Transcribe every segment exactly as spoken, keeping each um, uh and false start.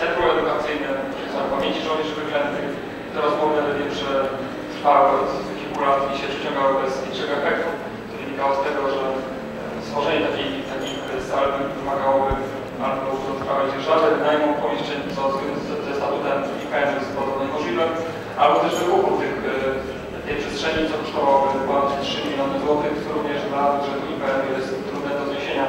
Centrum Edukacyjne Pamięci Żołnierzy Wyklętych. Te rozmowy najlepsze trwały od kilku lat i się przeciągały bez niczego efektu. To wynikało z tego, że stworzenie takich, takich sal wymagałoby albo sprawy dzierżawy, wynajmu pomieszczeń, co ze statutem I P N jest podobno niemożliwe, albo też wykupu tych, tej przestrzeni, co kosztowałoby ponad trzy miliony złotych, co również dla budżetu I P N jest trudne do zniesienia.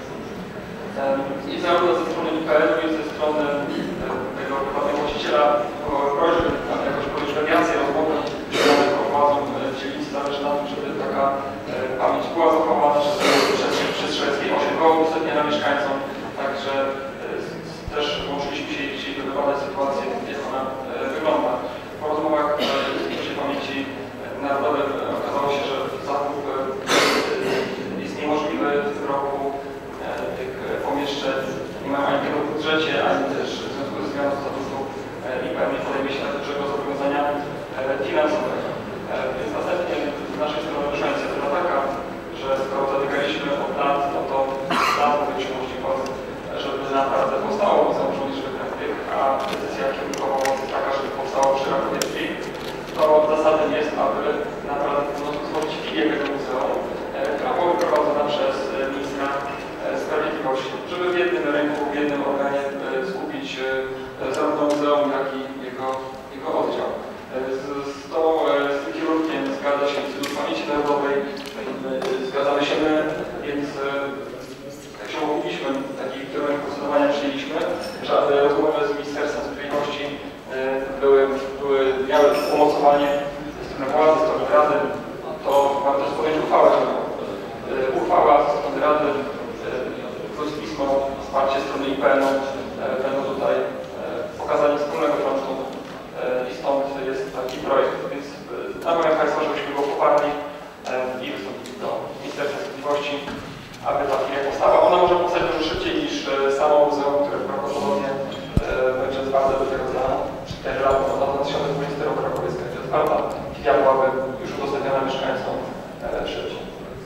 I zarówno ze strony I P N-u, jak i ze strony tego prywatnego właściciela prośby, jakoś podjąć mediację, rozmowy, które prowadzą dzielnicy, zależy na tym, żeby taka pamięć była zachowana przez, przez, przez Strzeleckie osiem koło udostępniana mieszkańcom. Także też łączyliśmy się dzisiaj, by wybadać sytuację, jak ona wygląda. Po rozmowach w Instytucie Pamięci Narodowej okazało się, że zakup jest niemożliwy w tym roku. Tych pomieszczeń nie ma ani tego w budżecie, ani też w związku ze zmianą statusu I P N nie podejmie się tak dużego zobowiązania finansowego. Więc następnie z naszej strony wyszła inicjatywa taka, że skoro zatykaliśmy od lat, no to lat mówiliśmy możliwość, żeby naprawdę powstało Muzeum Żołnierzy Wyklętych, a decyzja kierunkowa jest taka, żeby powstało przy Rakowieckiej, to zasadem jest, aby naprawdę stworzyć filię tego muzeum, która była wyprowadzona przez ministra Sprawiedliwości, żeby w jednym ręku, w jednym organie skupić zarówno muzeum, jak i jego, jego oddział. Z, z, to, z tym kierunkiem zgadza się Instytut Pamięci Narodowej, zgadzamy się my, więc jak się umówiliśmy, taki kierunek procedowania przyjęliśmy, że rozmowy z Ministerstwem Sprawiedliwości były, były, miały umocowanie ze strony władzy, ze strony Rady, to warto podjąć uchwałę. Uchwała ze strony Rady plus pismo, wsparcie strony I P N-u będą tutaj pokazanie wspólnego frontu i stąd jest taki projekt. Więc namawiam Państwa, żebyśmy go poparli i wystąpili do Ministerstwa Sprawiedliwości, aby ta filia powstała. Ona może powstać dużo szybciej niż samo muzeum, które prawdopodobnie będzie otwarte dopiero za cztery lata, bo na dwa tysiące dwudziesty rok Rakowiecka będzie otwarta. Filia byłaby już udostępniona mieszkańcom szybciej.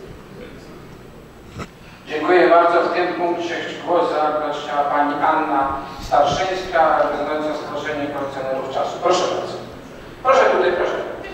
Dziękuję bardzo. W tym punkcie głos zabrać chciała Pani Anna Starszyńska, reprezentująca Stowarzyszenie Kolekcjonerów Czasu. Proszę bardzo. Proszę tutaj, proszę.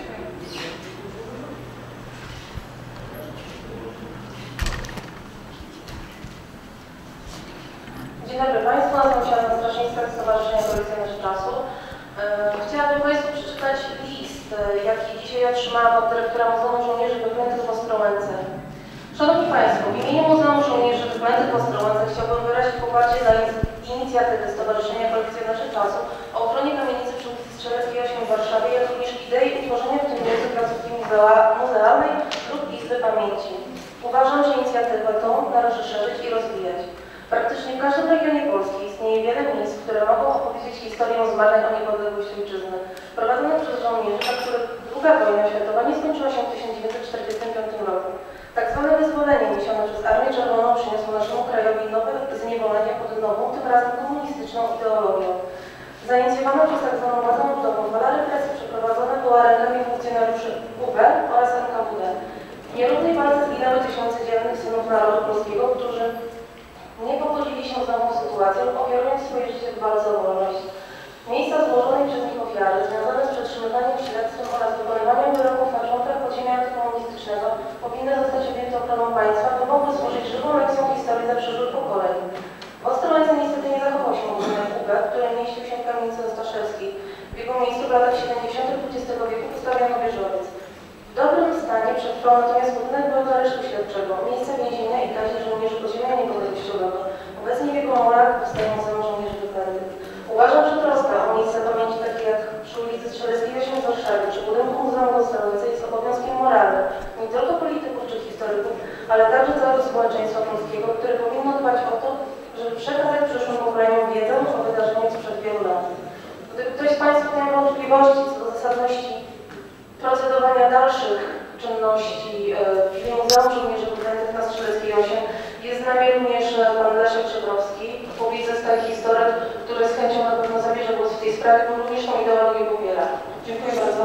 Dzień dobry Państwu, nazywam się Anna Starszyńska z Stowarzyszenia Kolekcjonerzy Czasu. Chciałabym Państwu przeczytać list, jaki dzisiaj otrzymałam od dyrektora Muzeum Żołnierzy Wyklętych w Ostrołęce. Szanowni Państwo, w imieniu Muzeum Żołnierzy Wyklętych w Ostrołęce chciałbym wyrazić poparcie dla inicjatywy Stowarzyszenia Kolekcjonerzy Czasu o ochronie kamienicy przy ulicy Strzeleckiej osiem w Warszawie, jak również idei utworzenia w tym miejscu placówki muzealnej lub Izby Pamięci. Uważam, że inicjatywę tą należy szerzyć i rozwijać. Praktycznie w każdym regionie Polski istnieje wiele miejsc, które mogą opowiedzieć historię zmagań o niepodległość ojczyzny, prowadzonych przez żołnierzy, na których druga wojna światowa nie skończyła się w tysiąc dziewięćset czterdziestym piątym roku. Tak zwane wyzwolenie niesione przez Armię Czerwoną przyniosło naszemu krajowi nowe zniewolenie pod nową, tym razem komunistyczną ideologią. Zainicjowana przez tak zwaną władzę ludową fala represji przeprowadzona była rękami funkcjonariuszy U B oraz N K W D. W nierównej walce zginęły tysiące dzielnych synów narodu polskiego, którzy nie pogodzili się z nową sytuacją, ofiarując swoje życie w walce o wolność. Miejsca złożonej przez nich ofiary, związane z przetrzymywaniem, śledztwem oraz wykonywaniem wyroków na członkach podziemia antykomunistycznego, powinny zostać objęte ochroną państwa, by mogły służyć żywą lekcją historii dla przyszłych pokoleń. W Ostrołęce niestety nie zachował się budynek U B, który mieścił się w kamienicy Ostaszewskiej. W jego miejscu w latach siedemdziesiątych dwudziestego wieku postawiono wieżowiec. W dobrym stanie przetrwał natomiast budynek był do aresztu śledczego, miejsce więzienia i kaźni żołnierzy podziemia niepodległościowego. Obecnie w jego murach powstaje Muzeum Żołnierzy Wyklętych. Uważam, że troska o miejsca pamięci takie jak przy ulicy Strzeleckiej osiem w Warszawie czy budynku Muzeum w Ostrołęce jest obowiązkiem moralnym nie tylko polityków czy historyków, ale także całego społeczeństwa polskiego, które powinno dbać o to, żeby przekazać przyszłym pokoleniom wiedzę o wydarzeniach sprzed wielu lat. Gdyby ktoś z Państwa miał wątpliwości co do zasadności procedowania dalszych czynności w Muzeum Żołnierzy Wyklętych na Strzeleckiej osiem, jest z nami również pan Leszek Czebrowski, publicysta i historyk, który z chęcią na pewno zabierze głos w tej sprawie, bo również tą ideologię popiera. Dziękuję bardzo.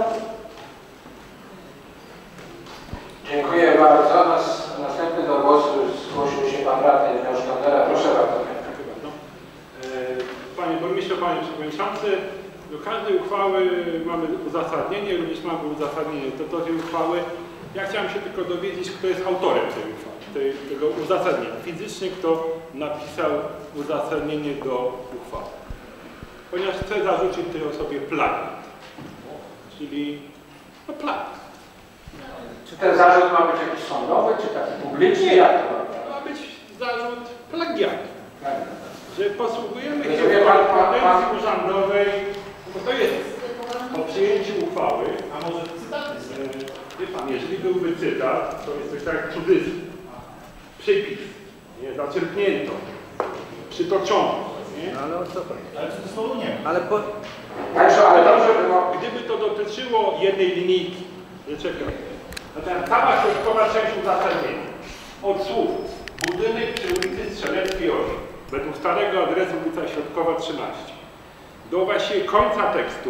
Dziękuję bardzo. Nas, następny do głosu zgłosił się pan radny Miłosz Kandera. Proszę bardzo. Panie Burmistrzu, Panie Przewodniczący, do każdej uchwały mamy uzasadnienie, również mamy uzasadnienie do tej uchwały. Ja chciałem się tylko dowiedzieć, kto jest autorem tej uchwały, tej, tego uzasadnienia. Fizycznie kto napisał uzasadnienie do uchwały. Ponieważ chcę zarzucić tej osobie plagiat. Czyli no plagiat. Czy ten zarzut ma być jakiś sądowy, czy taki publiczny? Jak to ma być zarzut plagiatu. Że posługujemy się Rozumie pan, pan, pan... konwencji urzędowej, bo to jest o przyjęciu uchwały, a może cytat, wie pan, jeżeli byłby cytat, to jest coś tak jak cudzysłów, przypis, nie, zaczerpnięto, przytoczono, nie? Ale o co chodzi? Ale cudzysłowu nie ma. Ale po... Także, ale dobrze było... Gdyby to dotyczyło jednej linijki, nie czekaj, natomiast cała środkowa część uzasadnienia, od słów budynek przy ulicy Strzeleckiej osiem, według starego adresu ulica Środkowa trzynaście, do właściwie końca tekstu,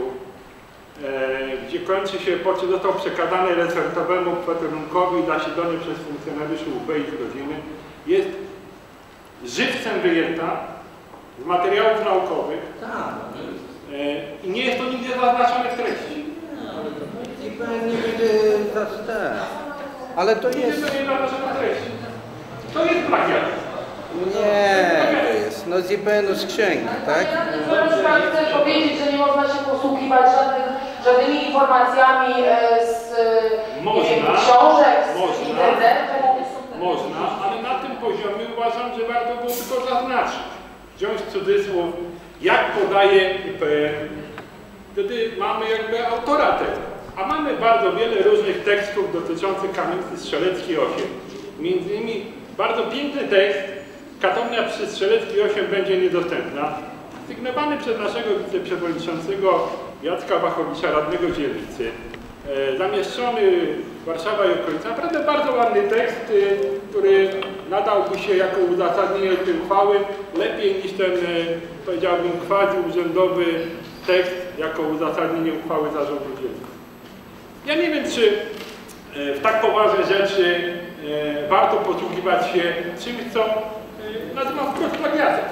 e, gdzie kończy się, po czym został przekazany resortowemu kweterunkowi zasiedlony przez funkcjonariuszy U B i z rodziny, jest żywcem wyjęta z materiałów naukowych Tak. e, i nie jest to nigdzie zaznaczone w treści. I nigdy za te. Ale to Nigdy jest... to nie zaznaczone w treści. To jest plagiat. Nie, to jest. No z I P N-u z księgi, tak? Proszę Pan chce powiedzieć, że nie można się posługiwać żadnych, żadnymi informacjami e, z Można, nie wiem, książek, z można. internetu. Można, ale na tym poziomie uważam, że warto było tylko zaznaczyć. Wziąć cudzysłów, jak podaje I P N. Wtedy mamy jakby autora tego. A mamy bardzo wiele różnych tekstów dotyczących kamienicy strzeleckiej osiem. Między innymi bardzo piękny tekst, katownia przy Strzeleckiej osiem będzie niedostępna, sygnowany przez naszego wiceprzewodniczącego Jacka Wachowicza, radnego dzielnicy. E, zamieszczony Warszawa i okolica. Naprawdę bardzo ładny tekst, y, który nadałby się jako uzasadnienie tej uchwały lepiej niż ten, y, powiedziałbym, quasi-urzędowy tekst jako uzasadnienie uchwały zarządu dzielnicy. Ja nie wiem, czy y, w tak poważne rzeczy y, warto posługiwać się czymś, co y, nazywam wprost plagiatem.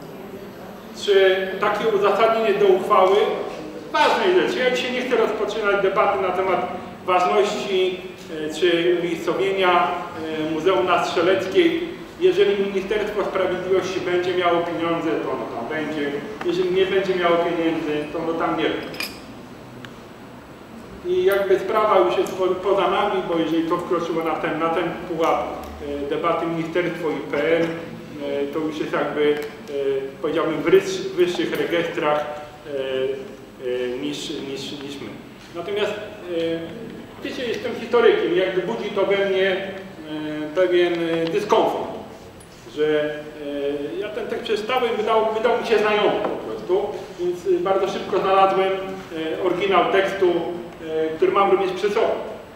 Czy takie uzasadnienie do uchwały ważnej rzeczy. Ja dzisiaj nie chcę rozpoczynać debaty na temat ważności czy umiejscowienia Muzeum na Strzeleckiej. Jeżeli Ministerstwo Sprawiedliwości będzie miało pieniądze, to ono tam będzie. Jeżeli nie będzie miało pieniędzy, to ono tam nie będzie. I jakby sprawa już jest poza nami, bo jeżeli to wkroczyło na ten, na ten pułap debaty Ministerstwo i P N, to już jest jakby, powiedziałbym, w wyższych rejestrach niż, niż, niż my. Natomiast wiecie, jestem historykiem, jakby budzi to we mnie pewien dyskomfort, że ja ten tekst przeczytałem, wydał, wydał mi się znajomy po prostu, więc bardzo szybko znalazłem oryginał tekstu, który mam również przy sobie.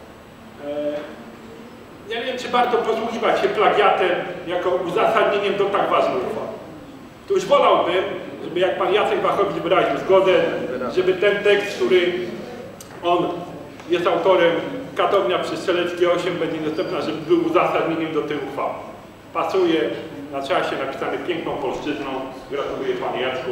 Ja nie wiem, czy warto posługiwać się plagiatem jako uzasadnieniem do tak ważnej uchwały. To już wolałbym, żeby jak pan Jacek Wachowicz wyraził zgodę, żeby ten tekst, który on jest autorem, katownia przy Strzeleckiej osiem będzie dostępna, żeby był uzasadnieniem do tej uchwały. Pasuje, na czasie napisany piękną polszczyzną. Gratuluję panie Jacku.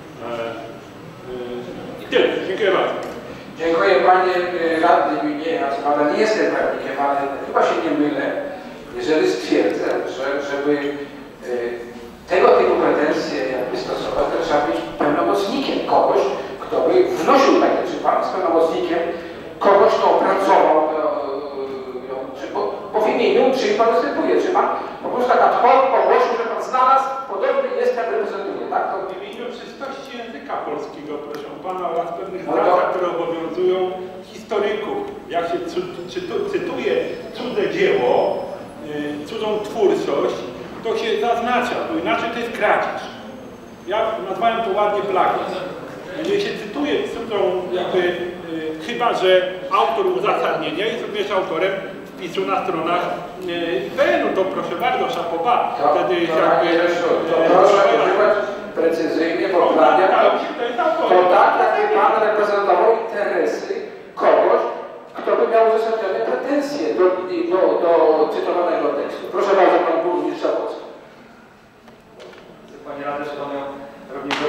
I tyle. Dziękuję bardzo. Dziękuję panie radny Minie, ale nie jestem prawnikiem, ale chyba się nie mylę, jeżeli stwierdzę, że żeby tego typu pretensje jakby stosować, to trzeba być pełnomocnikiem kogoś, kto by wnosił takie. Czy pan jest pełnomocnikiem kogoś, kto opracował, czy, bo, bo w imieniu czyim pan występuje? Czy pan po prostu tak ad hoc ogłosił, że pan znalazł, podobny jest, jak reprezentuje, tak? To... W imieniu czystości języka polskiego, proszę pana, oraz pewnych zasad, które obowiązują historyków. Jak się cytuje cudze dzieło, yy, cudzą twórczość, to się zaznacza, bo inaczej to jest kradzież. Ja nazwałem to ładnie plagiat. Jeżeli się cytuje cudzą, jakby, yy, chyba że autor uzasadnienia jest również autorem wpisu na stronach yy, P N u, to proszę bardzo, szapoba. Wtedy jest jakby... To proszę używać precyzyjnie, bo plagiat to, to tak, jakby pan reprezentował interesy kogoś, kto by miał uzasadnione pretensje do, do, do cytowanego tekstu. Proszę bardzo, pan burmistrz Zabłocki. Panie Radny, że Pan również zgodnie z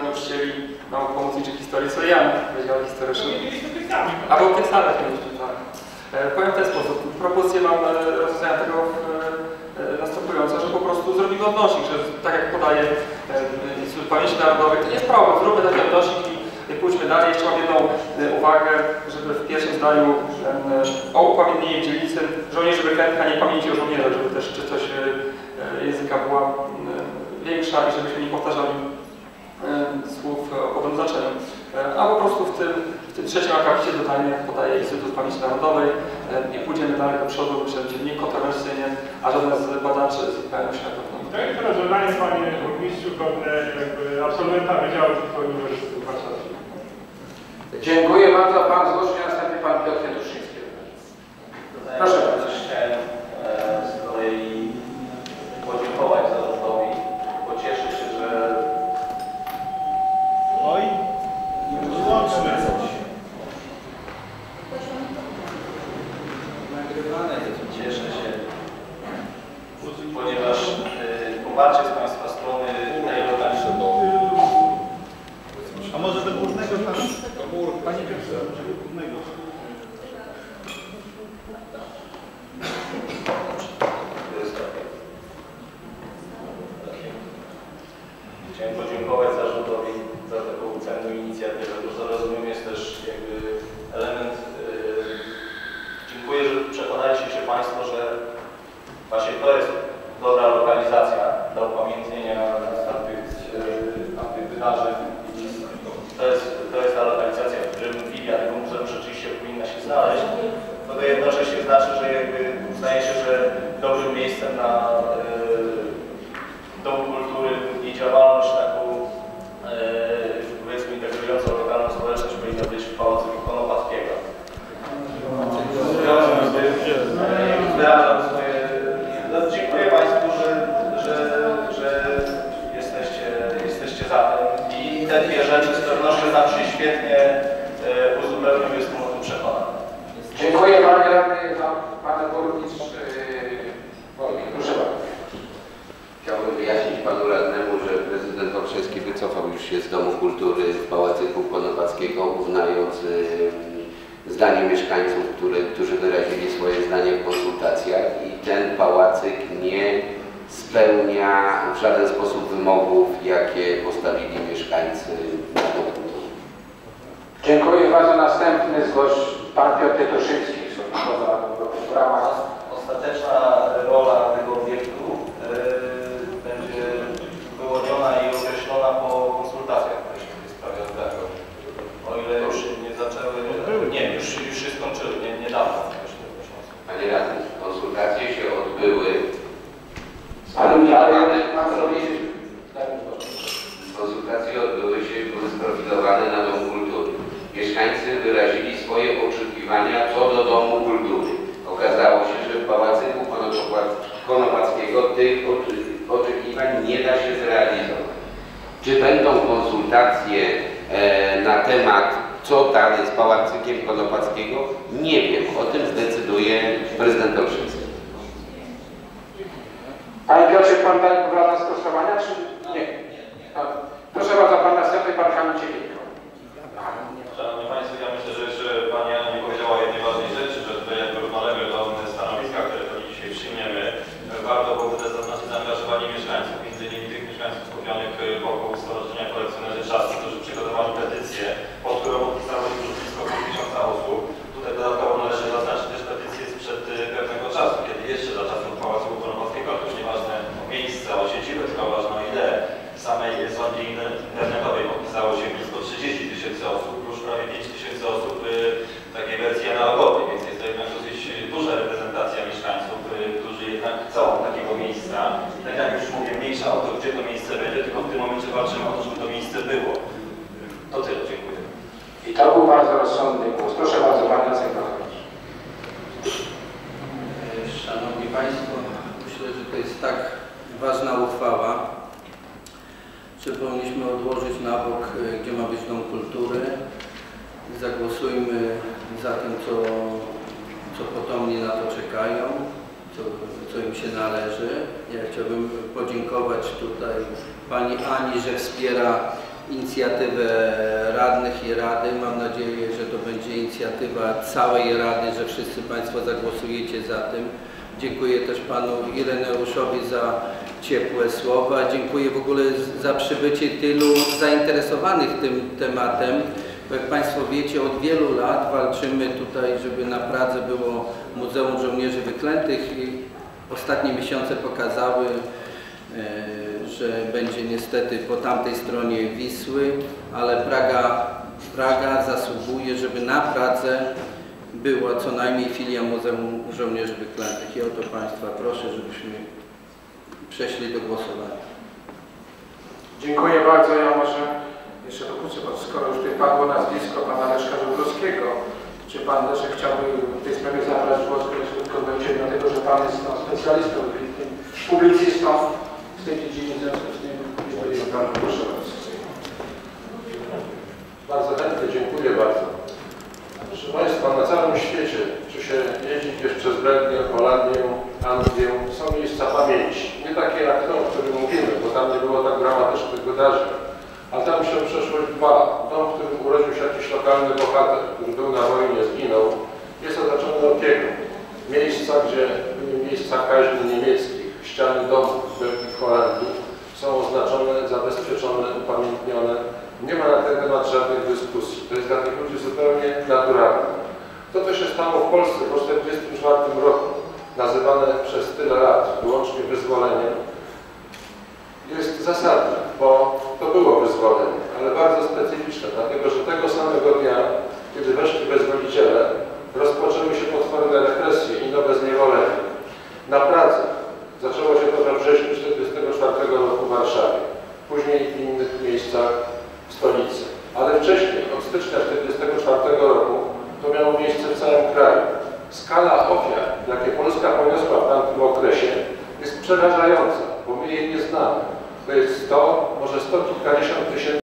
nauczycieli mało pomóc liczyć historii Soliami, Wydziału Historycznym. A Albo w tych salach mieliśmy, tak. E, powiem w ten sposób. Propozycję mam e, rozwiązania tego w, e, następujące, że po prostu zrobimy odnośnik, że tak jak podaje e, Instytut Pamięci Narodowej, to nie jest problem, zróbmy taki odnośnik i pójdźmy dalej. Jeszcze mam jedną e, uwagę, żeby w pierwszym zdaniu e, o upamiętnieniu w dzielnicy żołnierzy wyklętych, a nie pamięci o żołnierzach, żeby też czystość e, języka była e, większa i żebyśmy nie powtarzali e, słów o podobnym znaczeniu. A po prostu w tym, w tym trzecim akapicie dodajmy, jak podaje Instytut Pamięci Narodowej i pójdziemy dalej do przodu, myślę, że będzie niekontrowersyjnie, a żaden z badaczy z I P N-u się na pewno. To jest rozwiązanie, panie burmistrzu, godne jakby absolwenta Wydziału Historii Uniwersytetu Warszawskiego. Dziękuję bardzo. Pan zgłoszenie, następnie pan Piotr Jędruszyński. Proszę bardzo. Chciałem z kolei podziękować zarządowi, bo cieszę się, że... Oj, wyłączmy coś. Nagrywane jest. Cieszę się, ponieważ y, poparcie z Państwa strony tej lokalnej. A może do górnego pana? Panie Piotrze, może do górnego. Chciałem podziękować zarządowi za taką cenną inicjatywę, bo to rozumiem jest też jakby element. Yy, dziękuję, że przekonaliście się Państwo, że właśnie to jest dobra lokalizacja do upamiętnienia tamtych, yy, tamtych wydarzeń. To jest, to jest ta lokalizacja, w którym filia tego muzeum rzeczywiście powinna się znaleźć. To, to jednocześnie znaczy, że jakby uznaje się, że dobrym miejscem na yy, Dom Kultury i działalność taką yy, powiedzmy integrującą lokalną społeczność powinna być w Pałacu Konopackiego. Wyrażam swoje... No, dziękuję Państwu, że, że, że jesteście, jesteście za tym i te dwie rzeczy z pewnością nam się świetnie yy, uzupełnią, jestem o tym przekonany. Dziękuję panie radny za pana burmistrz Wolnik. Proszę bardzo. Chciałbym wyjaśnić panu radnemu, że prezydent Olszewski wycofał już się z Domu Kultury w Pałacyku Konopackiego, uznając y, zdanie mieszkańców, które, którzy wyrazili swoje zdanie w konsultacjach i ten pałacyk nie spełnia w żaden sposób wymogów, jakie postawili mieszkańcy na Dom Kultury. Dziękuję bardzo. Następny zgłoś pan Piotr Jędruszyński w ramach. Ostateczna rola tego obiektu yy, będzie wyłoniona i określona po konsultacjach, które się w tej sprawie odbyły. O ile już nie zaczęły, nie, już, już się skończyły, nie, niedawno. Panie radny, konsultacje się odbyły. Konsultacje odbyły się, były sprofilowane na Dom Kultury. Mieszkańcy wyrazili swoje oczekiwania co do Domu Kultury. Okazało się, że w Pałacyku Konopackiego tych oczekiwań nie da się zrealizować. Czy będą konsultacje e, na temat, co dalej z Pałacykiem Konopackiego? Nie wiem. O tym zdecyduje prezydent Olszewski. Panie Piotrze, pan daje pogląd na sprostowania, czy nie? No, proszę bardzo, pan następny, pan Kamil Ciechieńko. Szanowni Państwo, ja myślę, że jeszcze Pani Anna nie powiedziała o jednej ważnej rzeczy, że tutaj jak równolegle do stanowiska, które pewnie dzisiaj przyjmiemy, warto byłoby też zaznaczyć zaangażowanie mieszkańców, między innymi tych mieszkańców skupionych wokół Stowarzyszenia Kolekcjonerzy Czasu, którzy przygotowali petycję, pod którą podpisało się już blisko pół tysiąca osób. Tutaj dodatkowo należy zaznaczyć też petycję sprzed pewnego czasu, kiedy jeszcze za czasów Pałacu Konopackiego, to już nieważne miejsce, o siedzibę, tylko ważną ideę. W samej sądzie internetowej podpisało się blisko trzydzieści tysięcy osób, już prawie pięć tysięcy osób w takiej wersji analogowej, więc jest to jednak dosyć duża reprezentacja mieszkańców, którzy jednak chcą takiego miejsca. I tak jak już mówię, mniejsza o to, gdzie to miejsce będzie, tylko w tym momencie walczymy o to, żeby to miejsce było. To tyle, dziękuję. I to był bardzo rozsądny głos. Proszę bardzo, pan Jacek Pawłowicz. Szanowni Państwo, myślę, że to jest tak ważna uchwała, że powinniśmy odłożyć na bok, gdzie ma być Dom Kultury. Zagłosujmy za tym, co, co potomni na to czekają, co, co im się należy. Ja chciałbym podziękować tutaj Pani Ani, że wspiera inicjatywę radnych i Rady. Mam nadzieję, że to będzie inicjatywa całej Rady, że wszyscy Państwo zagłosujecie za tym. Dziękuję też Panu Ireneuszowi za ciepłe słowa. Dziękuję w ogóle za przybycie tylu zainteresowanych tym tematem. Bo jak Państwo wiecie, od wielu lat walczymy tutaj, żeby na Pradze było Muzeum Żołnierzy Wyklętych i ostatnie miesiące pokazały, że będzie niestety po tamtej stronie Wisły, ale Praga, Praga zasługuje, żeby na Pradze była co najmniej filia Muzeum Żołnierzy Wyklętych. I o to Państwa proszę, żebyśmy przeszli do głosowania. Dziękuję bardzo. Ja może jeszcze dokuczę, bo skoro już tutaj padło nazwisko pana Leszka Żubrowskiego, czy pan Leszek chciałby w tej sprawie zabrać głos, krótko będzie, dlatego że pan jest no, specjalistą, publicystą w tej dziedzinie, w związku z tym jest pan, proszę bardzo. Bardzo chętnie, dziękuję bardzo. Proszę Państwa, na całym świecie, czy się jeździ gdzieś przez Belgię, Holandię, Anglię, są miejsca pamięci. Nie takie jak to, o którym mówimy, bo tam nie było tak dramatycznych wydarzeń. A tam się przeszłość dwa. Dom, w którym urodził się jakiś lokalny bohater, który był na wojnie, zginął, jest oznaczony opieką. Miejsca, gdzie były miejsca kaźni niemieckich, ściany domów w Belgii, w Holandii są oznaczone, zabezpieczone, upamiętnione. Nie ma na ten temat żadnych dyskusji. To jest dla tych ludzi zupełnie naturalne. To, co się stało w Polsce po tysiąc dziewięćset czterdziestym czwartym roku, nazywane przez tyle lat wyłącznie wyzwoleniem, jest zasadne, bo to było wyzwolenie, ale bardzo specyficzne, dlatego że tego samego dnia, kiedy weszli wyzwoliciele, rozpoczęły się potworne represje i nowe zniewolenie. Na Pradze zaczęło się to we wrześniu tysiąc dziewięćset czterdziestego czwartego roku w Warszawie, później w innych miejscach w stolicy. Ale wcześniej, od stycznia tysiąc dziewięćset czterdziestego czwartego roku, to miało miejsce w całym kraju. Skala ofiar, jakie Polska poniosła w tamtym okresie, jest przerażająca, bo my jej nie znamy. To jest sto, może sto kilkadziesiąt tysięcy